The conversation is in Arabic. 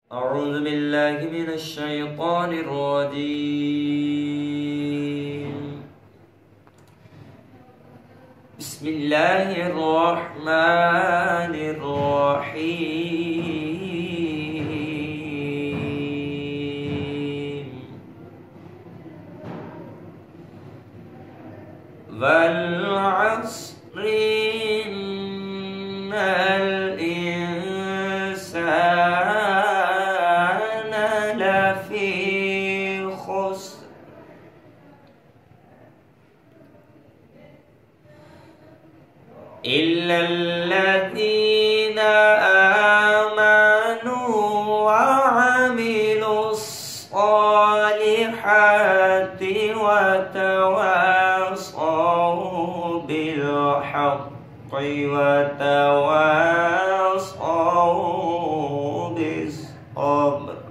أعوذ بالله من الشيطان الرجيم. بسم الله الرحمن الرحيم. والعصر إن الإنسان لفي خسر إلا الذين آمنوا وعملوا الصالحات وتواصوا بالحق وتواصوا بالصبر.